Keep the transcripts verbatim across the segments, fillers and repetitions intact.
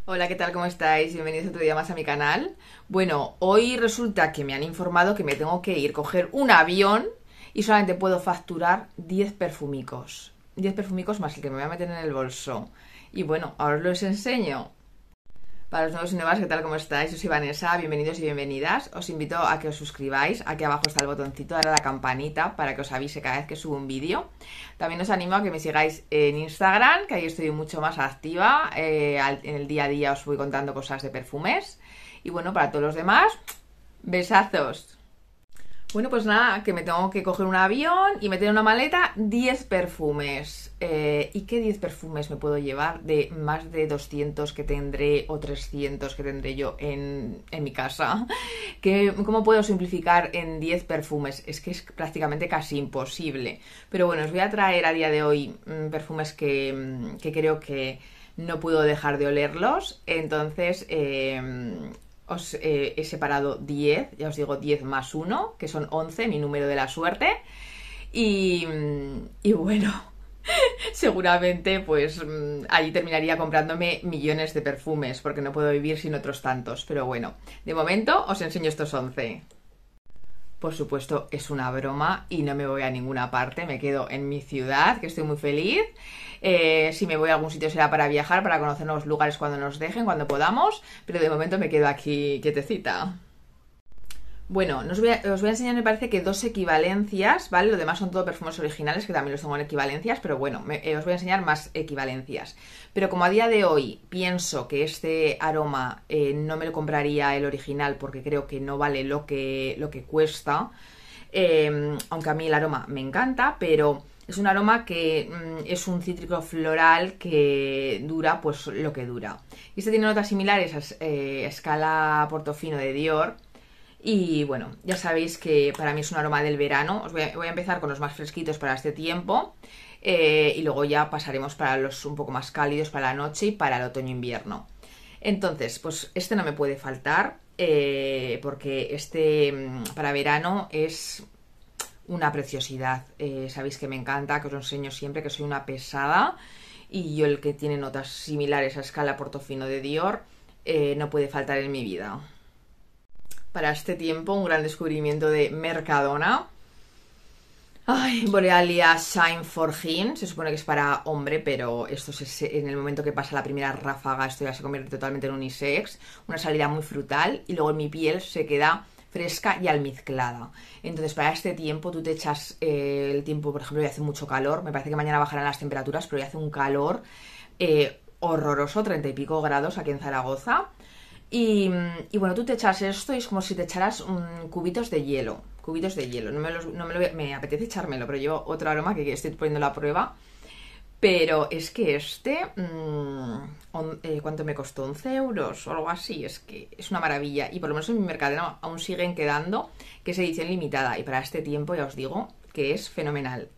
Hola, ¿qué tal? ¿Cómo estáis? Bienvenidos otro día más a mi canal. Bueno, hoy resulta que me han informado que me tengo que ir a coger un avión y solamente puedo facturar diez perfumicos. diez perfumicos más el que me voy a meter en el bolso. Y bueno, ahora os los enseño. Para los nuevos y nuevas, ¿qué tal? ¿Cómo estáis? Yo soy Vanessa, bienvenidos y bienvenidas. Os invito a que os suscribáis. Aquí abajo está el botoncito, ahora la campanita para que os avise cada vez que subo un vídeo. También os animo a que me sigáis en Instagram, que ahí estoy mucho más activa. Eh, en el día a día os voy contando cosas de perfumes. Y bueno, para todos los demás, besazos. Bueno, pues nada, que me tengo que coger un avión y meter en una maleta diez perfumes. Eh, ¿Y qué diez perfumes me puedo llevar de más de doscientos que tendré o trescientos que tendré yo en, en mi casa? ¿Qué, ¿Cómo puedo simplificar en diez perfumes? Es que es prácticamente casi imposible. Pero bueno, os voy a traer a día de hoy mmm, perfumes que, que creo que no puedo dejar de olerlos. Entonces... Eh, Os eh, he separado diez, ya os digo diez más uno, que son once, mi número de la suerte. Y, y bueno, seguramente pues ahí terminaría comprándome millones de perfumes, porque no puedo vivir sin otros tantos. Pero bueno, de momento os enseño estos once. Por supuesto, es una broma y no me voy a ninguna parte, me quedo en mi ciudad, que estoy muy feliz. Eh, si me voy a algún sitio será para viajar, para conocer nuevos lugares cuando nos dejen, cuando podamos, pero de momento me quedo aquí quietecita. Bueno, os voy, a, os voy a enseñar, me parece que dos equivalencias, ¿vale? Lo demás son todo perfumes originales, que también los tengo en equivalencias, pero bueno, me, eh, os voy a enseñar más equivalencias. Pero como a día de hoy pienso que este aroma eh, no me lo compraría el original porque creo que no vale lo que, lo que cuesta, eh, aunque a mí el aroma me encanta, pero es un aroma que mm, es un cítrico floral que dura pues lo que dura. Y este tiene notas similares a eh, escala Portofino de Dior. Y bueno, ya sabéis que para mí es un aroma del verano. Os voy a, voy a empezar con los más fresquitos para este tiempo eh, y luego ya pasaremos para los un poco más cálidos para la noche y para el otoño-invierno. Entonces, pues este no me puede faltar eh, porque este para verano es una preciosidad. Eh, sabéis que me encanta, que os lo enseño siempre, que soy una pesada. Y yo el que tiene notas similares a escala Portofino de Dior eh, no puede faltar en mi vida. Para este tiempo, un gran descubrimiento de Mercadona. Ay, Borealia Shine for Him. Se supone que es para hombre, pero esto es en el momento que pasa la primera ráfaga, esto ya se convierte totalmente en unisex. Una salida muy frutal y luego en mi piel se queda fresca y almizclada. Entonces, para este tiempo, tú te echas eh, el tiempo, por ejemplo, hoy hace mucho calor. Me parece que mañana bajarán las temperaturas, pero hoy hace un calor eh, horroroso, treinta y pico grados aquí en Zaragoza. Y, y bueno, tú te echas esto y es como si te echaras um, cubitos de hielo. Cubitos de hielo. No me, los, no me, lo, me apetece echármelo, pero llevo otro aroma que estoy poniendo a prueba. Pero es que este... Mmm, on, eh, ¿Cuánto me costó? once euros o algo así. Es que es una maravilla. Y por lo menos en mi Mercadona aún siguen quedando, que es edición limitada. Y para este tiempo ya os digo que es fenomenal.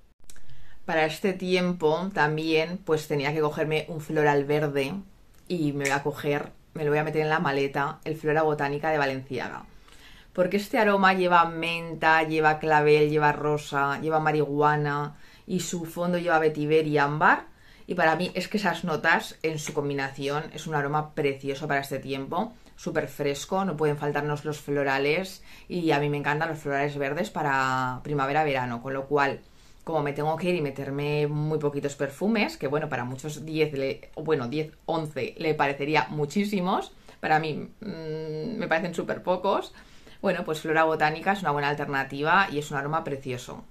Para este tiempo también pues tenía que cogerme un floral verde. Y me voy a coger... me lo voy a meter en la maleta, el Flora Botánica de Balenciaga. Porque este aroma lleva menta, lleva clavel, lleva rosa, lleva marihuana y su fondo lleva vetiver y ámbar. Y para mí es que esas notas en su combinación es un aroma precioso para este tiempo, súper fresco, no pueden faltarnos los florales y a mí me encantan los florales verdes para primavera-verano, con lo cual... como me tengo que ir y meterme muy poquitos perfumes, que bueno, para muchos diez, le, bueno, diez, once le parecería muchísimos, para mí mmm, me parecen súper pocos. Bueno, pues Flora Botánica es una buena alternativa y es un aroma precioso.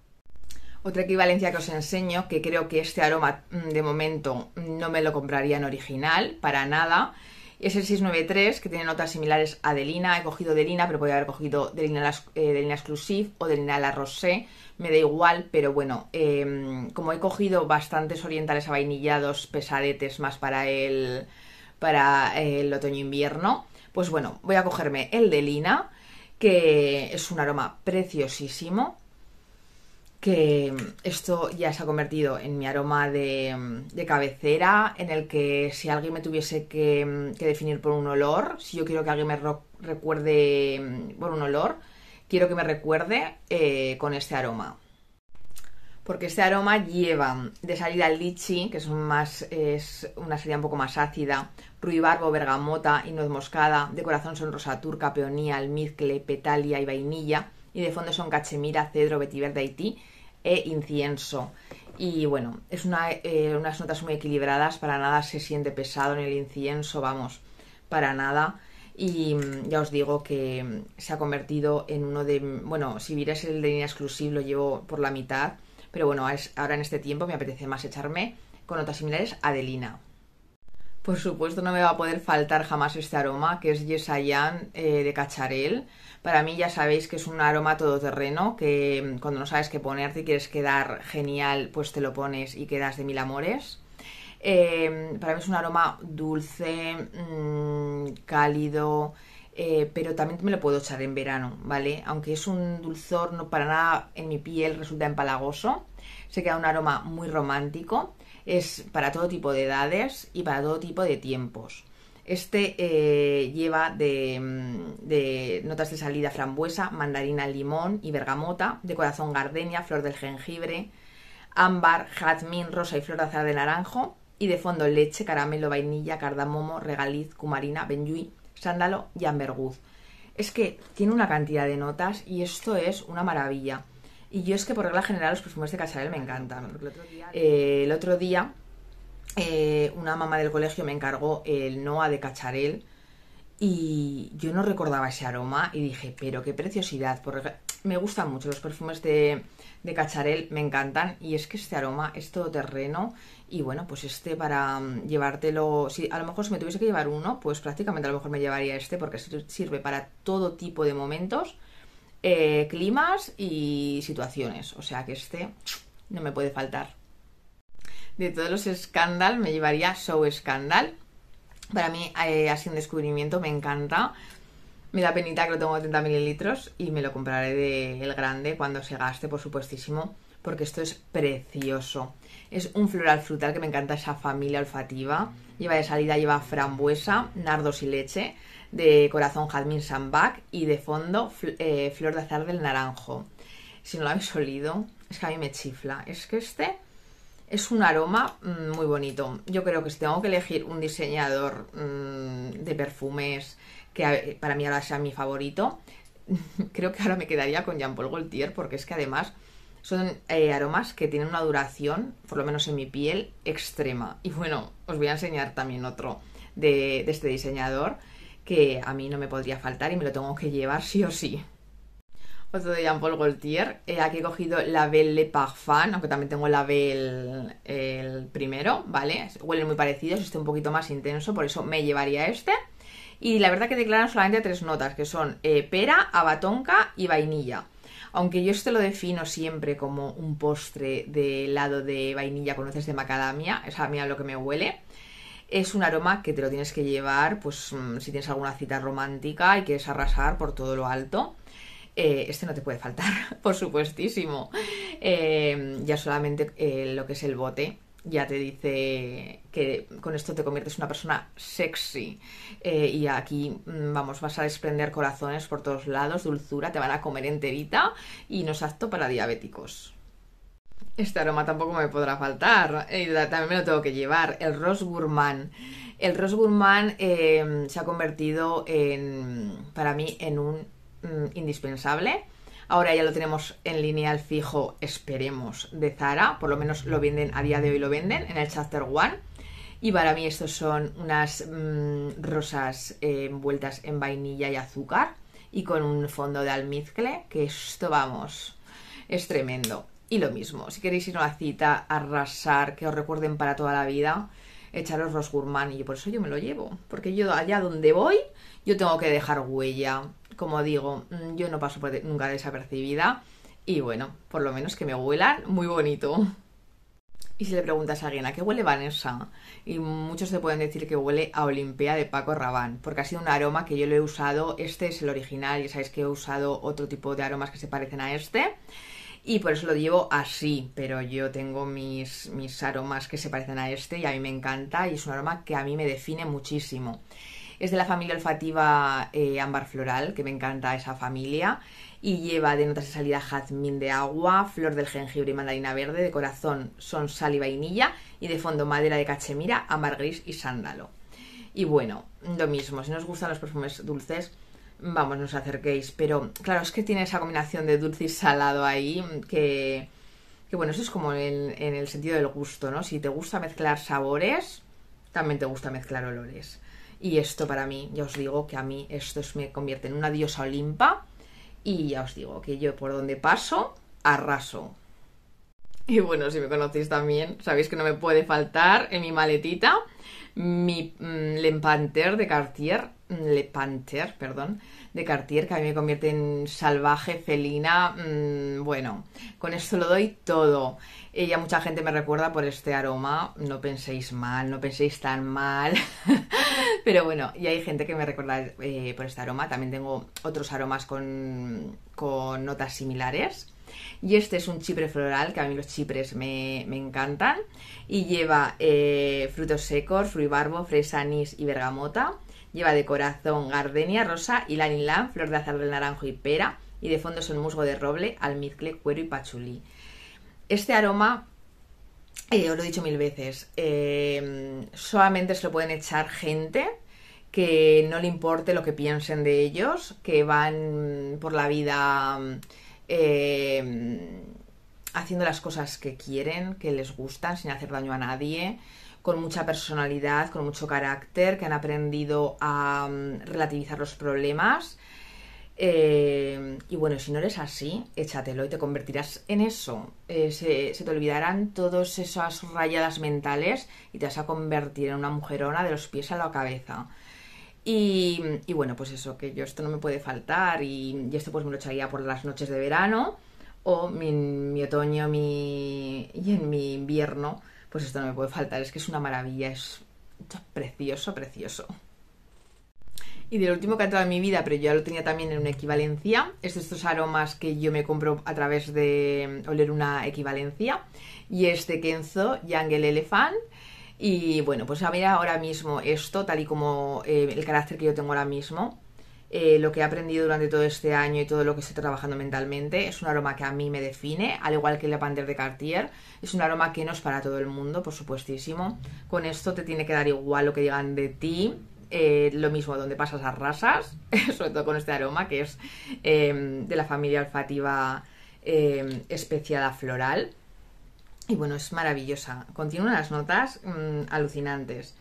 Otra equivalencia que os enseño, que creo que este aroma de momento no me lo compraría en original, para nada, es el seiscientos noventa y tres, que tiene notas similares a Delina. He cogido Delina, pero podría haber cogido Delina, eh, Delina Exclusive o Delina La Rosé. Me da igual, pero bueno, eh, como he cogido bastantes orientales avainillados, pesadetes más para el, para el otoño-invierno, pues bueno, voy a cogerme el Delina, que es un aroma preciosísimo. Que esto ya se ha convertido en mi aroma de, de cabecera, en el que si alguien me tuviese que, que definir por un olor, si yo quiero que alguien me recuerde por un olor, quiero que me recuerde eh, con este aroma. porque este aroma lleva de salida el lichi, que es, un más, es una salida un poco más ácida, ruibarbo, bergamota y nuez moscada, de corazón son rosa turca, peonía, almizcle, petalia y vainilla, y de fondo son cachemira, cedro, vetiver de Haití e incienso. Y bueno, es una, eh, unas notas muy equilibradas, para nada se siente pesado en el incienso, vamos, para nada. Y ya os digo que se ha convertido en uno de... Bueno, si vierais el de línea exclusiva lo llevo por la mitad, pero bueno, ahora en este tiempo me apetece más echarme con notas similares a Adelina. Por supuesto no me va a poder faltar jamás este aroma, que es Yesayan eh, de Cacharel. Para mí ya sabéis que es un aroma todoterreno, que cuando no sabes qué ponerte y quieres quedar genial, pues te lo pones y quedas de mil amores. Eh, para mí es un aroma dulce, mmm, cálido, eh, pero también me lo puedo echar en verano, ¿vale? Aunque es un dulzor, no para nada en mi piel resulta empalagoso. Se queda un aroma muy romántico. Es para todo tipo de edades y para todo tipo de tiempos. Este eh, lleva de, de notas de salida frambuesa, mandarina, limón y bergamota, de corazón gardenia, flor del jengibre, ámbar, jazmín, rosa y flor de azahar de naranjo, y de fondo leche, caramelo, vainilla, cardamomo, regaliz, cumarina, benjuí, sándalo y ambergris. Es que tiene una cantidad de notas y esto es una maravilla. Y yo es que por regla general los perfumes de Cacharel me encantan. El otro día, eh, el otro día eh, una mamá del colegio me encargó el Noa de Cacharel y yo no recordaba ese aroma y dije, pero qué preciosidad. Porque me gustan mucho los perfumes de, de Cacharel, me encantan, y es que este aroma es todoterreno. Y bueno, pues este para llevártelo, si a lo mejor si me tuviese que llevar uno, pues prácticamente a lo mejor me llevaría este, porque sirve para todo tipo de momentos, Eh, climas y situaciones, o sea que este no me puede faltar. De todos los Scandal me llevaría So Scandal. Para mí eh, ha sido un descubrimiento, me encanta. Me da penita que lo tengo de treinta mililitros y me lo compraré del grande cuando se gaste, por supuestísimo, porque esto es precioso. Es un floral frutal que me encanta, esa familia olfativa. Lleva de salida, lleva frambuesa, nardos y leche, de corazón jazmín sambac y de fondo fl eh, flor de azahar del naranjo. Si no lo habéis olido, es que a mí me chifla. Es que este es un aroma mmm, muy bonito. Yo creo que si tengo que elegir un diseñador mmm, de perfumes que para mí ahora sea mi favorito, creo que ahora me quedaría con Jean Paul Gaultier, porque es que además son eh, aromas que tienen una duración, por lo menos en mi piel, extrema. Y bueno, os voy a enseñar también otro de, de este diseñador, que a mí no me podría faltar y me lo tengo que llevar sí o sí. Otro de Jean Paul Gaultier. Eh, aquí he cogido la Belle Le Parfum, aunque también tengo la Belle el primero, ¿vale? Huelen muy parecidos, este un poquito más intenso, por eso me llevaría este. Y la verdad que declaran solamente tres notas, que son eh, pera, abatonca y vainilla. Aunque yo este lo defino siempre como un postre de helado de vainilla con nueces de macadamia, es a mí a lo que me huele. Es un aroma que te lo tienes que llevar, pues si tienes alguna cita romántica y quieres arrasar por todo lo alto. Eh, este no te puede faltar, por supuestísimo. Eh, ya solamente eh, lo que es el bote ya te dice que con esto te conviertes en una persona sexy. Eh, y aquí, vamos, vas a desprender corazones por todos lados, dulzura, te van a comer enterita y no es apto para diabéticos. Este aroma tampoco me podrá faltar, eh, también me lo tengo que llevar, el Rose Gourmand. El Rose Gourmand eh, se ha convertido en, para mí en un mm, indispensable. Ahora ya lo tenemos en lineal fijo, esperemos, de Zara, por lo menos lo venden, a día de hoy lo venden en el Chapter One. Y para mí estos son unas mmm, rosas eh, envueltas en vainilla y azúcar y con un fondo de almizcle, que esto, vamos, es tremendo. Y lo mismo, si queréis ir a una cita, arrasar, que os recuerden para toda la vida, echaros Rose Gourmand, y yo por eso yo me lo llevo, porque yo allá donde voy, yo tengo que dejar huella. Como digo, yo no paso por nunca desapercibida y bueno, por lo menos que me huelan muy bonito. Y si le preguntas a alguien ¿a qué huele Vanessa? Y muchos te pueden decir que huele a Olimpea de Paco Rabanne, porque ha sido un aroma que yo lo he usado. Este es el original, ya sabéis que he usado otro tipo de aromas que se parecen a este y por eso lo llevo así, pero yo tengo mis, mis aromas que se parecen a este y a mí me encanta y es un aroma que a mí me define muchísimo. Es de la familia olfativa eh, ámbar floral, que me encanta esa familia. Y lleva de notas de salida jazmín de agua, flor del jengibre y mandarina verde. De corazón son sal y vainilla. Y de fondo madera de cachemira, ámbar gris y sándalo. Y bueno, lo mismo, si no os gustan los perfumes dulces, vamos, no os acerquéis. Pero claro, es que tiene esa combinación de dulce y salado ahí que... Que bueno, eso es como en, en el sentido del gusto, ¿no? Si te gusta mezclar sabores, también te gusta mezclar olores. Y esto para mí, ya os digo que a mí esto es, me convierte en una diosa Olimpa. Y ya os digo que yo por donde paso, arraso. Y bueno, si me conocéis también, sabéis que no me puede faltar en mi maletita mi mmm, Le Panthère de Cartier. Le Panthère, perdón, de Cartier, que a mí me convierte en salvaje, felina. Mmm, bueno, con esto lo doy todo. Eh, ya mucha gente me recuerda por este aroma. No penséis mal, no penséis tan mal. Pero bueno, y hay gente que me recuerda eh, por este aroma. También tengo otros aromas con, con notas similares. Y este es un chipre floral, que a mí los chipres me, me encantan. Y lleva eh, frutos secos, ruibarbo, fresa, anís y bergamota. Lleva de corazón gardenia, rosa, ylang ylang, flor de azar del naranjo y pera. Y de fondo son musgo de roble, almizcle, cuero y pachulí. Este aroma, eh, os lo he dicho mil veces, eh, solamente se lo pueden echar gente que no le importe lo que piensen de ellos, que van por la vida eh, haciendo las cosas que quieren, que les gustan, sin hacer daño a nadie, con mucha personalidad, con mucho carácter, que han aprendido a um, relativizar los problemas. Eh, y bueno, si no eres así, échatelo y te convertirás en eso. Eh, se, se te olvidarán todas esas rayadas mentales y te vas a convertir en una mujerona de los pies a la cabeza. Y, y bueno, pues eso, que yo esto no me puede faltar. Y, y esto pues me lo echaría por las noches de verano o mi, mi otoño mi, y en mi invierno. Pues esto no me puede faltar, es que es una maravilla, es precioso, precioso. Y del último que ha entrado en mi vida, pero yo ya lo tenía también en una equivalencia, es de estos aromas que yo me compro a través de oler una equivalencia. Y es de Kenzo Jungle Elephant. Y bueno, pues a mí ahora mismo esto, tal y como eh, el carácter que yo tengo ahora mismo, Eh, lo que he aprendido durante todo este año y todo lo que estoy trabajando mentalmente, es un aroma que a mí me define, al igual que el Le Panthère de Cartier. Es un aroma que no es para todo el mundo, por supuestísimo. Con esto te tiene que dar igual lo que digan de ti. Eh, lo mismo, donde pasas arrasas, sobre todo con este aroma, que es eh, de la familia olfativa eh, especiada floral. Y bueno, es maravillosa. Contiene unas notas mmm, alucinantes.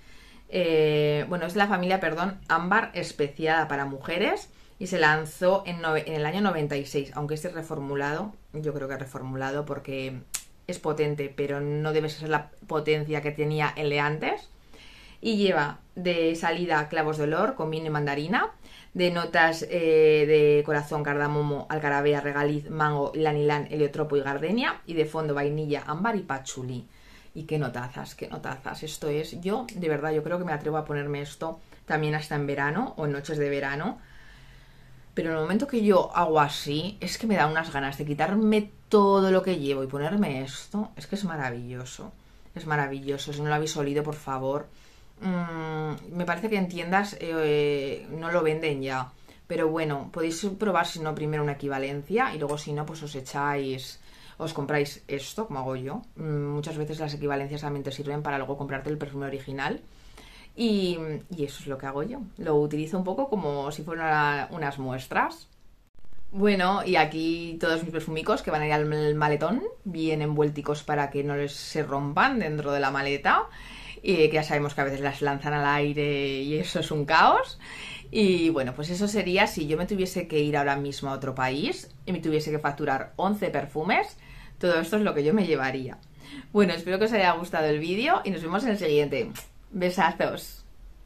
Eh, bueno, es de la familia, perdón, ámbar especiada para mujeres y se lanzó en, no, en el año noventa y seis, aunque este es reformulado, yo creo que es reformulado porque es potente, pero no debe ser la potencia que tenía el de antes. Y lleva de salida clavos de olor con vino y mandarina, de notas eh, de corazón, cardamomo, alcarabea, regaliz, mango, ylang ylang, heliotropo y gardenia, y de fondo vainilla, ámbar y pachulí. Y qué notazas, qué notazas. Esto es, yo de verdad, yo creo que me atrevo a ponerme esto también hasta en verano o en noches de verano. Pero en el momento que yo hago así, es que me da unas ganas de quitarme todo lo que llevo y ponerme esto. Es que es maravilloso, es maravilloso. Si no lo habéis olido, por favor. Mmm, me parece que en tiendas eh, no lo venden ya. Pero bueno, podéis probar si no primero una equivalencia y luego si no, pues os echáis... Os compráis esto, como hago yo. Muchas veces las equivalencias también te sirven para luego comprarte el perfume original. Y, y eso es lo que hago yo. Lo utilizo un poco como si fueran unas muestras. Bueno, y aquí todos mis perfumicos que van a ir al maletón, bien envuelticos para que no les se rompan dentro de la maleta. Y que ya sabemos que a veces las lanzan al aire y eso es un caos. Y bueno, pues eso sería si yo me tuviese que ir ahora mismo a otro país y me tuviese que facturar once perfumes. Todo esto es lo que yo me llevaría. Bueno, espero que os haya gustado el vídeo y nos vemos en el siguiente. Besazos.